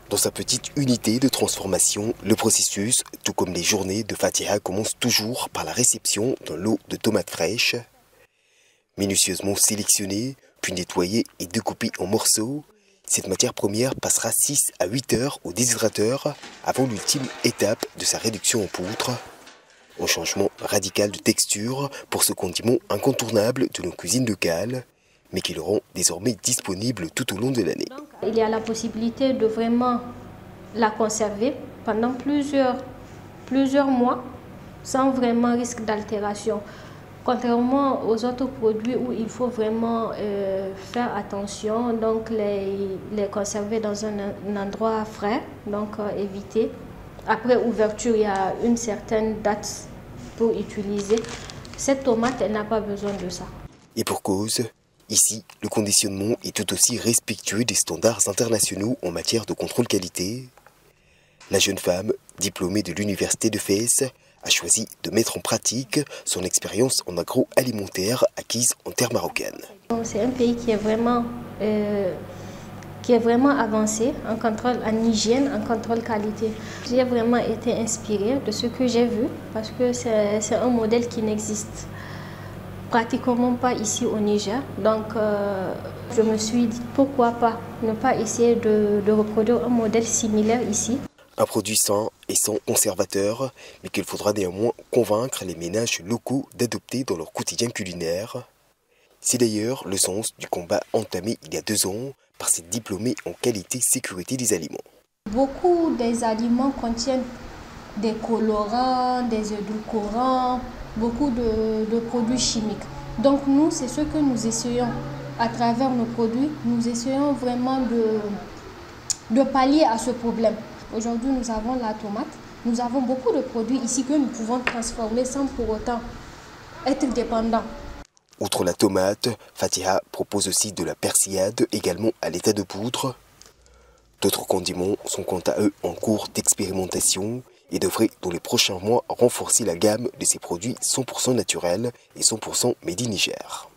Dans sa petite unité de transformation, le processus, tout comme les journées de Fatiha, commence toujours par la réception d'un lot de tomates fraîches. Minutieusement sélectionnée, puis nettoyée et découpée en morceaux, cette matière première passera 6 à 8 heures au déshydrateur avant l'ultime étape de sa réduction en poudre. Un changement radical de texture pour ce condiment incontournable de nos cuisines locales, mais qui le rend désormais disponible tout au long de l'année. Il y a la possibilité de vraiment la conserver pendant plusieurs mois sans vraiment risque d'altération. Contrairement aux autres produits où il faut vraiment faire attention, donc les conserver dans un endroit frais, donc éviter. Après ouverture, il y a une certaine date pour utiliser. Cette tomate, elle n'a pas besoin de ça. Et pour cause, ici, le conditionnement est tout aussi respectueux des standards internationaux en matière de contrôle qualité. La jeune femme, diplômée de l'université de Fès, a choisi de mettre en pratique son expérience en agroalimentaire acquise en terre marocaine. C'est un pays qui est vraiment avancé en contrôle, en hygiène, en contrôle qualité. J'ai vraiment été inspirée de ce que j'ai vu parce que c'est un modèle qui n'existe pratiquement pas ici au Niger. Donc je me suis dit pourquoi pas ne pas essayer de reproduire un modèle similaire ici. Un produit sain et sans conservateur, mais qu'il faudra néanmoins convaincre les ménages locaux d'adopter dans leur quotidien culinaire. C'est d'ailleurs le sens du combat entamé il y a 2 ans par ces diplômés en qualité-sécurité des aliments. Beaucoup des aliments contiennent des colorants, des édulcorants, beaucoup de produits chimiques. Donc nous, c'est ce que nous essayons à travers nos produits. Nous essayons vraiment de pallier à ce problème. Aujourd'hui, nous avons la tomate. Nous avons beaucoup de produits ici que nous pouvons transformer sans pour autant être dépendants. Outre la tomate, Fatiha propose aussi de la persillade, également à l'état de poudre. D'autres condiments sont quant à eux en cours d'expérimentation et devraient dans les prochains mois renforcer la gamme de ces produits 100% naturels et 100% made in Niger.